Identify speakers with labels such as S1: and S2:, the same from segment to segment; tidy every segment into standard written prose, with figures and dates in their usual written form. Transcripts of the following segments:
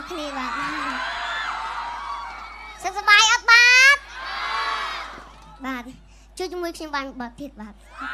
S1: គ្នាបាទសុខសប្បាយអត់បាទបាទជួយជាមួយខ្ញុំបានបទទៀតបាទ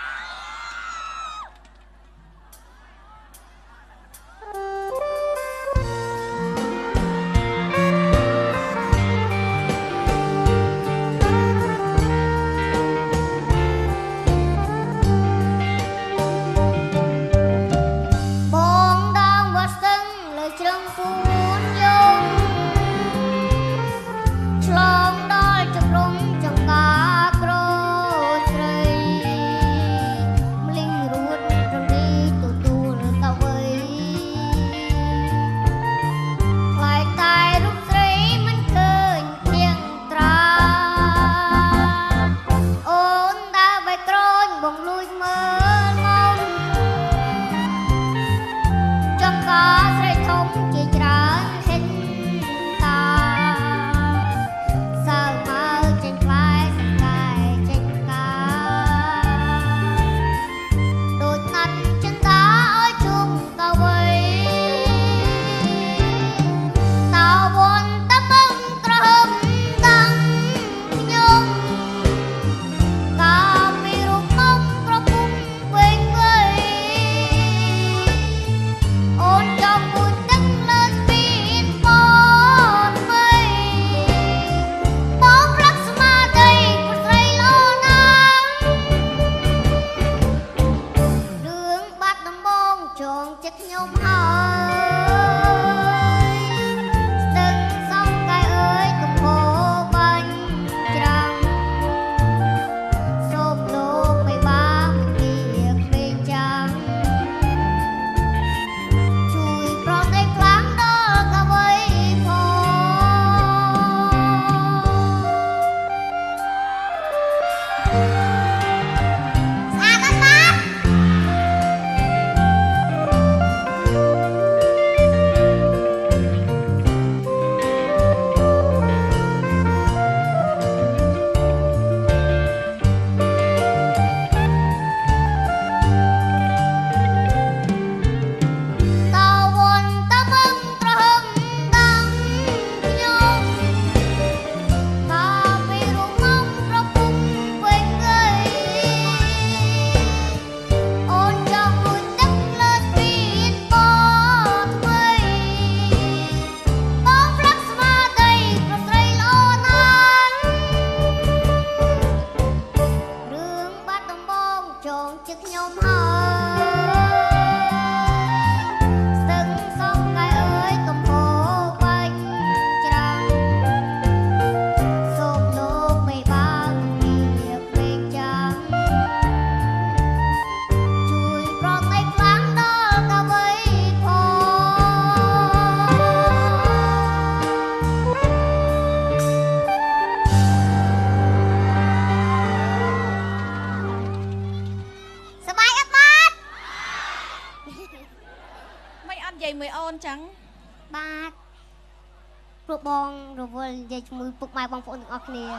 S1: ជាមួយពុកម៉ែបងប្អូនទាំងអស់គ្នា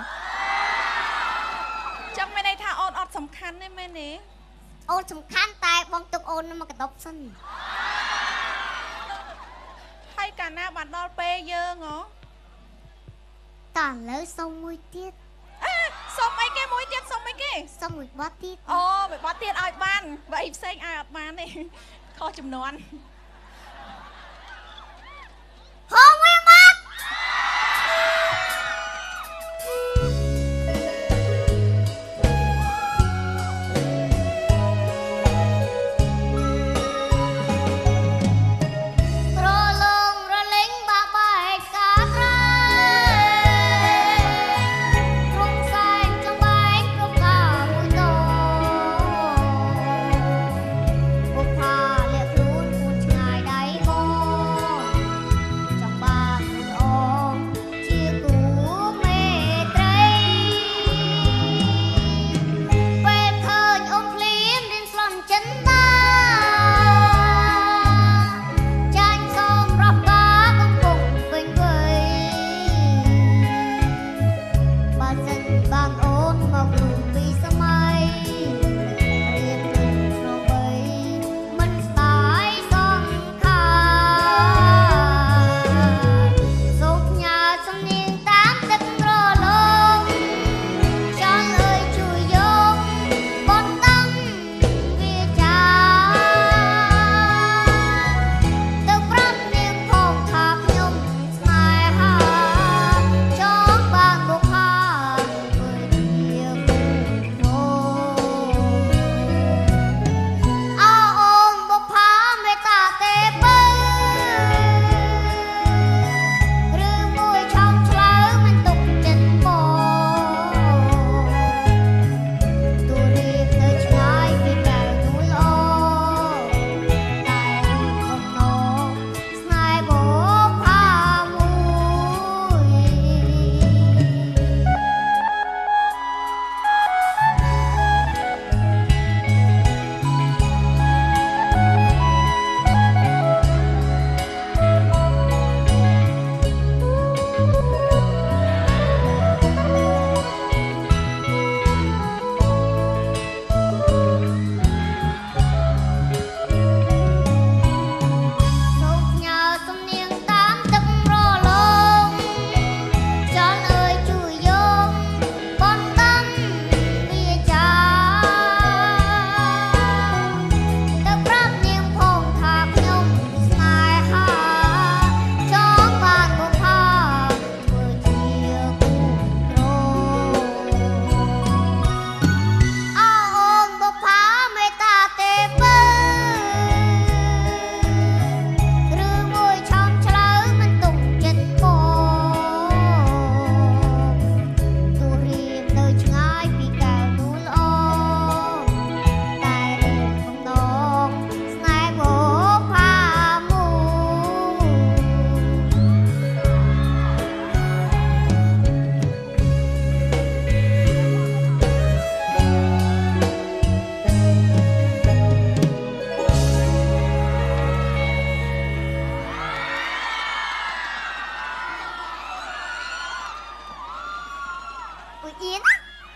S2: ចាំមិនន័យថាអូនអត់សំខាន់ទេមែនទេ
S1: អូនសំខាន់តែបងទុកអូនមកកដប់សិន
S2: ហើយកាលណាបានដល់ពេលយើងហ៎
S1: តើឥឡូវសុំមួយទៀត
S2: សុំអីគេមួយទៀតសុំអីគេ
S1: សុំមួយបទទៀត
S2: អូមួយបទទៀតឲ្យបានបើអីផ្សេងឲ្យអត់បានទេខុសចំនួន
S1: ហងមួយមក
S3: Hãy subscribe cho kênh Ghiền Mì Gõ để không bỏ lỡ
S1: មួយអៀន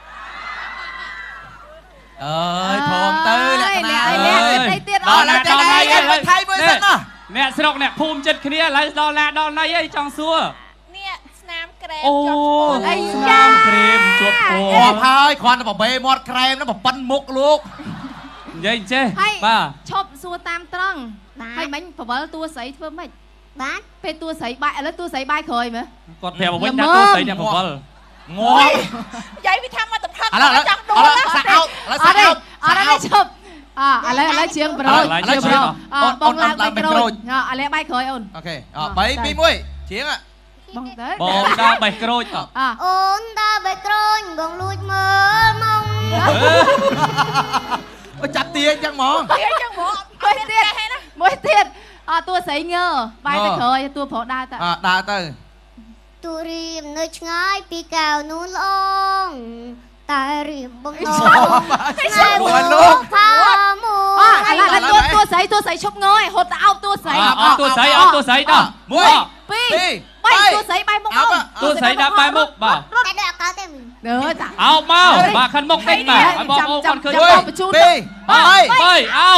S3: អើយធំទៅលក្ខណៈអើយ
S4: ទៀត
S3: ដល់ណាដល់ណៃអីថៃមួយសិនណា
S5: អ្នកស្រុកអ្នកភូមិចិត្តគ្នាឥឡូវដល់ណាដល់ណៃអីចង់សួរ
S2: នេះស្នាមក្រែម
S5: អូ
S2: ជាប់ឈ្មោះ
S5: ស្នាមក្រែមជាប់ពោះ
S3: អូហើយគ្រាន់តែបបេមាត់ក្រែមនោះបប៉ិនមុខលោក
S5: និយាយចេះបាទ
S4: ឈប់សួរតាមត្រង់ហើយមិញបវលតួស្រីធ្វើម៉េច
S1: បាទ
S4: ពេលតួស្រីបាយឥឡូវតួស្រីបាយក្រោយមើល
S5: គាត់ប្រាប់វិញថាតួស្រីអ្នកបវល
S3: ងាប់
S2: យាយវាថាមកតំផឹក
S3: ឥឡូវឥឡូវ
S2: ចង់ដូ
S3: ឥ
S2: រ
S3: ឡូវសាក់អោតឥឡូវសាក់អោត
S4: អត់ទេឈប់ឥឡូវជាងប្រូចបងឡើងបាយក្រូចឥឡូវបាយក្រោយអូន
S3: អូខេ3 2 1ជាង
S4: បងទៅ
S5: បងដើរបេះក្រូច
S1: អូនដើរបែកក្រូនបងលួចមើលមក
S3: អូចាប់ទាអញ្ចឹងហ្មង
S2: វាចឹងហ្មងអត់មានទេហេណា
S4: មួយទៀតតួស្រីងើបាយទៅក្រោយតួប្រុសដើរទៅ
S3: ដើរទៅ
S1: ទូរៀមនៅឆ្ងាយពីកៅនូនល្អងតែរៀមបងឡង
S3: មួយលោក
S1: ផាមួ
S4: ឥឡូវតួស្រីឈប់ងើហត់ទៅអោបតួស្រី
S5: អត់តួស្រីអត់តួស្រីដល់
S3: 1 2
S4: 3តួស្រីបាយមុខមក
S5: តួស្រីដាក់បាយមុខបាទ
S1: តែដូចអកលទេមី
S4: អើតា
S5: អោបមកបាទខាងមុខតិចបាទឲ្យបងប្អូនគាត់ឃើញ
S3: 1 2 3
S5: 3អោប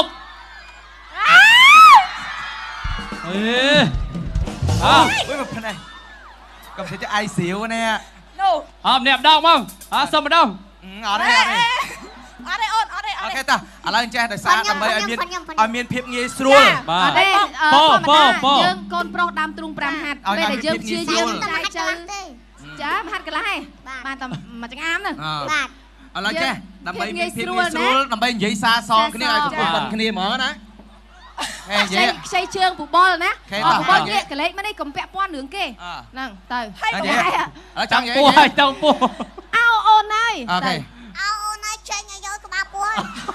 S5: អេអោ
S3: អើយមកផ្នែកកំសិតអាយសៀវនេះ
S2: នោះ
S5: អោបអ្នកម្ដងមកសុំម្ដង
S3: អត់ទេអត់ទេ
S2: អត់ទេអូនអត់ទេអ
S3: អូ
S2: ត់
S3: ខេ
S2: ទេ
S3: តាឥឡូវចេះដោយសារដើម្បីឲ្យមានភាពងាយស្រួល
S5: បាទ
S4: ទេ
S5: ប៉
S4: យើងកូនប្រុសដើមទ្រូង5ហាត់ពេលដែលយើងព្យាយាម
S1: តែ
S4: ចាយ
S1: ហាត់
S4: ជើ
S1: ទេ
S4: ចាមហាត់កន្លះឯងបានតែមួយចង្អាមហ្នឹង
S1: បាទ
S3: ឥឡូវចេះដើម្បីមានភាពងាយស្រួលដើម្បីនិយាយសារសងគ្នាឲ្យគ្រប់ប៉ុនគ្នាហ្មងណាហេនិយាយ
S4: ខ្ចីជើងពបលណាពបលនេះកលេចមកនេះកុំពាក់ព័ន្ធរឿងគេហ្នឹងទៅ
S2: ហើយ
S3: និ
S2: បង
S3: យាយឥឡូវចង់និយាយ
S5: ពោះឲ្យទៅពោះ
S4: អោអូនហើយ
S3: អូខេ
S1: អូនឲ្យចេញឲ្យយកក្បាលពោះ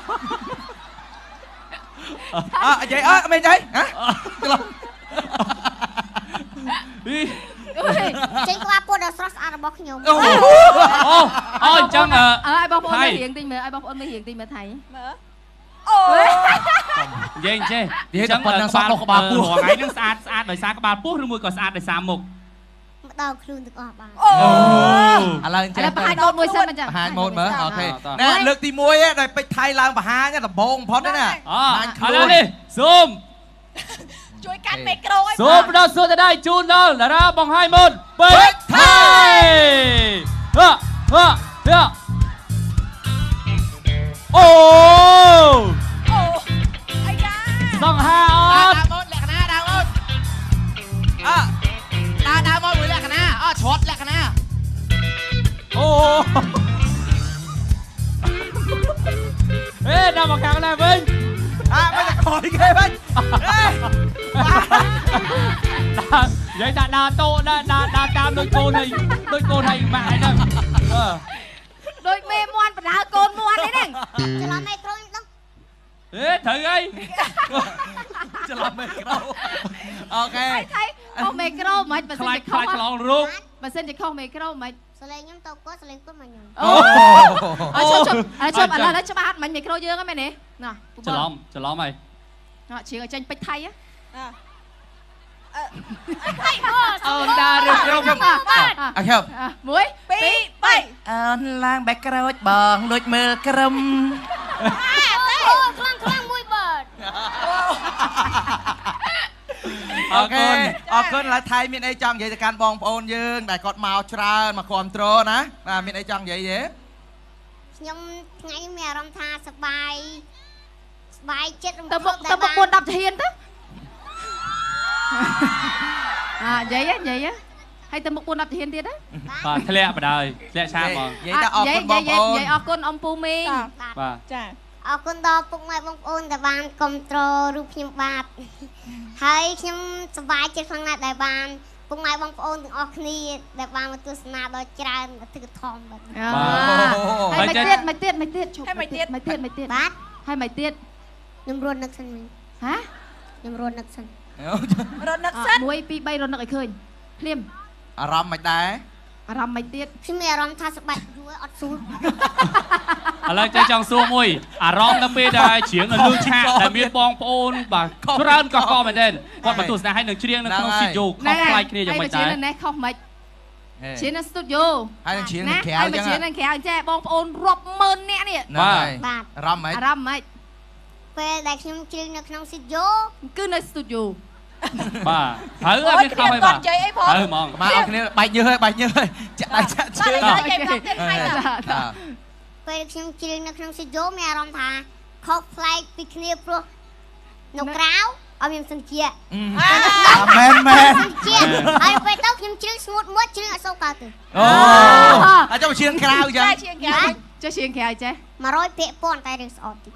S3: និយាយអត់មិនទេហ៎ច្រឡំ
S1: ចេញក្បាលពោះដល់ស្រស់ស្អាតរបស់ខ្ញុំ
S5: អូអញ្ចឹង
S4: ឲ្យបងប្អូនមើលរៀងតិចមើលឲ្យបងប្អូនមើលរៀងតិចមើលថៃ
S2: មើលអូ
S5: និយាយចេះ
S3: និយាយតែប៉ុណ្្នឹងសក់ក្បាលពោះ
S5: រងថ្ងៃនឹងស្អាតដោយសារក្បាលពោះឬមួយក៏ស្អាតដោយសារមុខ
S1: មកដល់ខ្លួនទាំងអស់បាន
S2: អូ
S3: ឥឡូវចេះ
S4: បង្ហាញម៉ូតមួយសិនអញ្ចឹង
S3: បង្ហាញម៉ូតមើលអូខេណែលើកទី1ដែលពេជ្រថៃឡើងបង្ហាញដំបងបំផុតណា
S5: ឥឡូវនេះស៊ូម
S2: ជួយកាន់មីក្រូឲ្យ
S5: ស៊ូមដល់សួរទៅដៃជូនដល់តារាបង្ហាញម៉ូតពេជ្រថៃអូ
S2: អូអាយ៉ា
S5: សង្ហាអត់
S3: ដើរម៉ូតលក្ខណៈដើរម៉ូតដើរម៉ូតមួយលក្ខណៈឆ្លាត់លក្ខណៈ
S5: អូដល់មកខាងណាវិញ
S3: មិនតែខ້ອຍគេវិញ
S5: និយាយថាដើរតោដើរតាមដូចកូនហើយម៉ាក់ហ្នឹង
S4: ដូចមេមាន់បដើកូនមាន់នេះហ្នឹង
S1: ច្រឡំឯក្រូនដល់
S5: ត្រូវហើយ
S3: ច្រឡំមេក្រូអូខេ
S4: ថៃខុសមេក្រូមិនបើសិ
S5: ខ្
S4: ន
S5: លាច
S4: ជា
S5: ខ្
S4: ខុ
S5: លា
S4: ស
S5: ចឆ្លងរូប
S4: បើសិនជាខុសមេក្រូមិន
S1: សលេងខ្ញុំទៅគាត់សលេងគាត់មកខ្ញុំ
S4: អូជប់ឥឡូវច្បាស់មិនមេក្រូយើងហ្នឹងមែនទេណា
S5: ច្រឡំហើយ
S4: ជ្រៀងឲ្យចេញពេជ្រថៃ
S5: អូនដើររឿងក្រុម
S3: អូខេ
S4: 1 2 3
S3: អូនឡើងបែកក្រូចបងលួចមើលក្រុម
S1: អូខ្លាំងមួយបឺត
S3: អូខេអរគុណឡើយថៃមានអីចង់និយាយទៅកាន់បងប្អូនយើងដែលគាត់មកច្រើនមកគ្រប់គ្រងណាបាទមានអីចង់និយាយទេ
S1: ខ្ញុំថ្ងៃនេះមានអារម្មណ៍ថាសប្បាយចិត្ត
S4: ទៅមុខ4 10ធានទៅនិយាយហើយទៅមុខ4 10ធានទៀតណា
S5: បាទធ្លាក់បដ ாய் ធ្លាក់ឆាបបង
S3: និយាយតែអរគុណបងប្អូន
S4: និយាយអរគុណអំពូមីង
S5: បាទ
S2: ចា
S1: អរគុណដល់ពុកម៉ែបងប្អូនដែលបានគ្រប់គ្រងរូបខ្ញុំបាទហើយខ្ញុំសប្បាយចិត្តខ្លាំងណាស់ដែលបានពុកម៉ែបងប្អូនទាំងអស់គ្នាដែលបានមកទស្សនាដល់ច្រើនទិដ្ឋធម៌បាទ
S4: ហើយមិនទៀតឈប់មិនទៀត
S1: បាទ
S4: ហើយមិនទៀត
S1: ខ្ញុំរត់នឹកសិនវិញ
S4: ហ៎
S1: ខ្ញុំរត់នឹកសិន
S2: រត់នឹកសិន
S4: 1 2 3រត់នឹកឲ្យឃើញភ្លាម
S3: អារម្មណ៍មិនដែរ
S4: អារម្មណ៍មិនទៀត
S1: ខ្ញុំមានអារម្មណ៍ថាសប្បាយយូរអត់ស៊ូ
S5: ឥឡូវចង់សួរមួយអារម្មណ៍នៅពេលដែលច្រៀងនៅលើឆាកដែលមានបងប្អូនបាទច្រើនកកមែនទេគាត់មកទស្សនាឲ្យនឹងច្រៀងនៅក្នុងស្ទូឌីយោខុសប្លែកគ្នាយ៉ាងម៉េចដែរ
S4: នេះខុសមិនជានៅស្ទូឌីយោ
S3: ហើយនឹងជាងក្រៅ
S4: ហើយ
S3: អញ្ចឹង
S4: ជាងក្រៅចេះបងប្អូនរាប់ម៉ឺននាក់នេះ
S3: បាទ
S1: បាទ
S3: អារម្មណ៍ហ្មង
S4: អារម្មណ៍ហ្មង
S1: ពេលដែលខ្ញុំជ្រៀងនៅក្នុងស្ទូឌីយោ
S4: គឺនៅស្ទូឌីយោ
S5: បាទហើយអត់មានខំអីបាទ
S2: និយាយអីផង
S5: ហើយហ្មង
S3: មកអរគ្នាបែកញើសហើយបែកញើសហើយចាក់ដៃចាក់ជើង
S2: និយាយផងទៀតហើយដល់
S1: ពេលខ្ញុំជ្រៀងនៅក្នុងស្ទូឌីយោមានអារម្មណ៍ថាខុសប្លែកពីគ្នាព្រោះនៅក្រៅអត់មានសញ្ជា
S3: មែន
S1: ជាហើយពេលទៅខ្ញុំជ្រៀងស្ងួតមួយជ្រៀងអត់សូវកើតទេ
S3: អូអាចទៅជាងក្រៅអញ្ចឹង
S2: តែជាងក្រៅ
S4: ចេះជាងក្រៅចេះ
S1: 100ពាក្យប៉ុនតែរឿងស្អប់តិច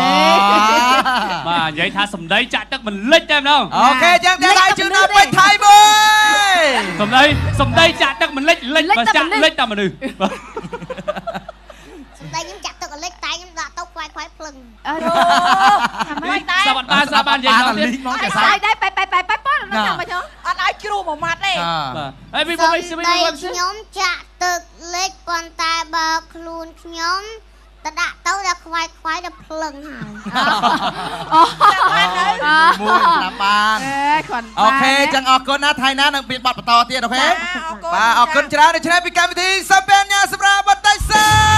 S5: បាទនិយាយថាសម្ដីចាក់ទឹកមិនលិចតែម្ដង
S3: អូខេអញ្ចឹងតែជឿណាពេជ្រថៃមួយ
S5: សម្ដីចាក់ទឹកមិនលិចបើចាក់លិចតែមនុស្ស
S1: សម្ដីខ្ញុំចាក់ទឹកអលិចតែខ្ញុំដាក់ទៅខ្វាយភ្លឹង
S2: មិនតែ
S5: សាប់បាននិយាយដល់ទៀត
S3: មកចា
S4: ស្អីដែរបែបប៉ុនណាមកចុះ
S2: អត់ឲ្យជ្រូមួយម៉ាត់ទេ
S5: បាទហើយពី
S1: សម្
S5: ពី
S1: ដីខ្ញុំចាក់ទឹកលិចប៉ុន្តែបើខ្លួនខ្ញុំទៅដាក់ទៅដល់ខ្វាយដល់ភ្លឹងហើយ
S3: មួយតាមបាន
S4: គាត់
S3: អូខេអញ្ចឹងអរគុណណាថៃណានឹងមានបទបន្តទៀតអូខេ
S2: អរគុណ
S3: បាទអរគុណច្រើនដូច្នេះពីកម្មវិធីសាពេញញ៉ាសម្រាប់បតៃសា